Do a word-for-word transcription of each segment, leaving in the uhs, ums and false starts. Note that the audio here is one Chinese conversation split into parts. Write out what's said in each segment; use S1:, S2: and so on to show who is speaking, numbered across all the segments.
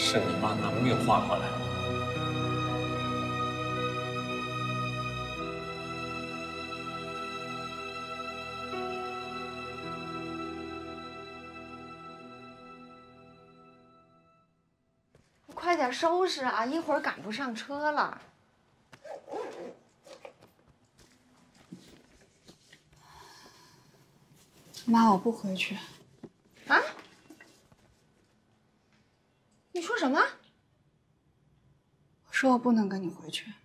S1: 是你妈拿命换回来的。
S2: 快点收拾啊，一会儿赶不上车了。
S3: 妈，我不回去。
S2: 啊？你说什么？
S3: 我说我不能跟你回去。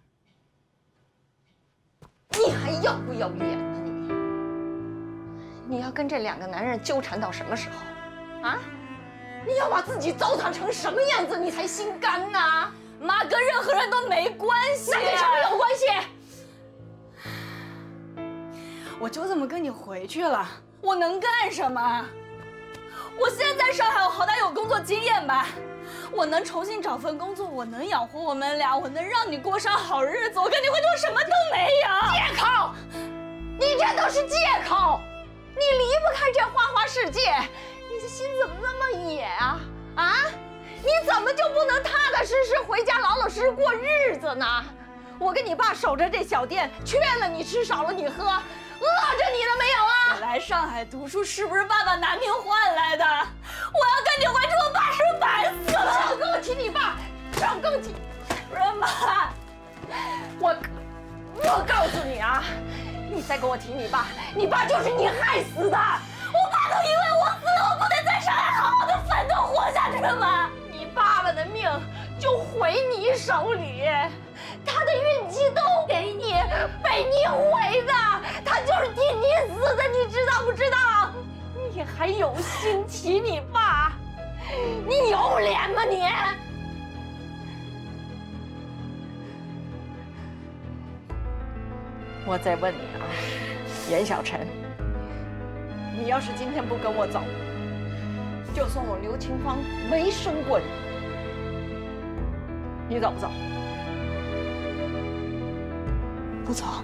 S2: 你还要不要脸呢你？你要跟这两个男人纠缠到什么时候？啊？你要把自己糟蹋成什么样子，你才心甘呢？
S4: 妈，跟任何人都没关系。
S2: 那跟什么有关系？
S4: 我就这么跟你回去了，我能干什么？我现在在上海，我好歹有工作经验吧，我能重新找份工作，我能养活我们俩，我能让你过上好日子。我跟你回去，我什么都没有。
S2: 借口，你这都是借口。你离不开这花花世界，你这心怎么那么野啊？啊？你怎么就不能踏踏实实回家，老老实实过日子呢？我跟你爸守着这小店，缺了你吃，少了你喝，饿着你了没有啊？
S4: 我来上海读书是不是爸爸拿命换来的？我要跟你回去，我爸是白死了。
S2: 少跟我提你爸，少跟我提。
S4: 不是妈，
S2: 我我告诉你啊，你再跟我提你爸，你爸就是你害死的。
S4: 我爸都因为我死了，我不得在上海好好的奋斗活下去吗？
S2: 你爸爸的命就毁你手里，他的运气都给你，被你毁的，他就是替你死的，你知道不知道？你还有心提你爸？你有脸吗你？我再问你啊，严小晨，你要是今天不跟我走，就算我刘清芳没生过你，你走不走？
S3: 不走。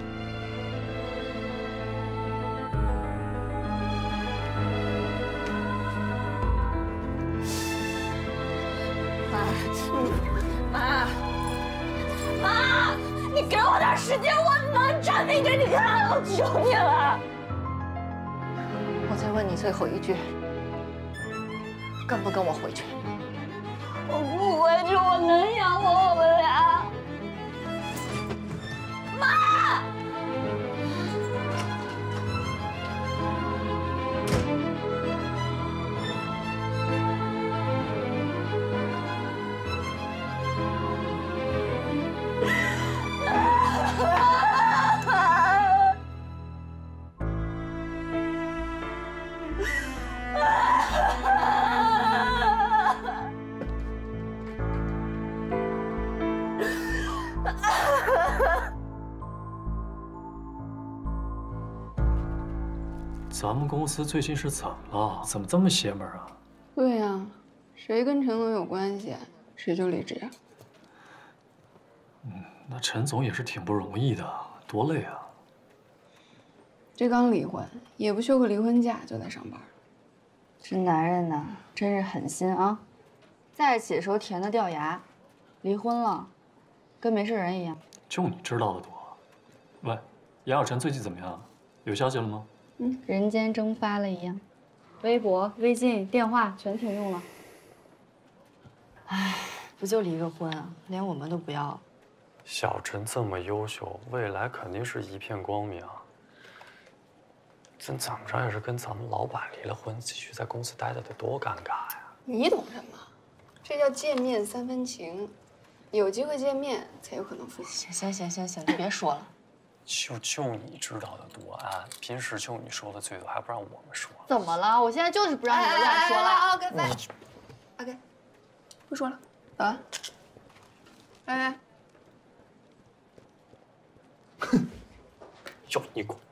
S4: 妈，妈，妈，你给我点时间，我能证明给你看，我求你了。
S2: 我再问你最后一句，跟不跟我回去？
S4: 我不回去，我能养活我们俩。妈！
S1: 咱们公司最近是怎么了？怎么这么邪门啊？
S3: 对呀，谁跟陈总有关系，谁就离职。
S1: 嗯，那陈总也是挺不容易的，多累啊！
S3: 这刚离婚，也不休个离婚假就在上班。
S5: 这男人呐，真是狠心啊！在一起的时候甜的掉牙，离婚了，跟没事人一样。
S1: 就你知道的多。喂，严小晨最近怎么样？有消息了吗？
S5: 嗯，人间蒸发了一样，微博、微信、电话全停用了。唉，不就离个婚啊，连我们都不要。
S1: 小陈这么优秀，未来肯定是一片光明。咱怎么着也是跟咱们老板离了婚，继续在公司待着得多尴尬呀！
S3: 你懂什么？这叫见面三分情，有机会见面才有可能复合。
S5: 行行行行行，你别说了。
S1: 就就你知道的多啊！平时就你说的最多，还不让我们说。
S5: 怎么了？我现在就是不让你们乱说了。
S3: OK OK，不说了，走了。拜拜。
S1: 要你管！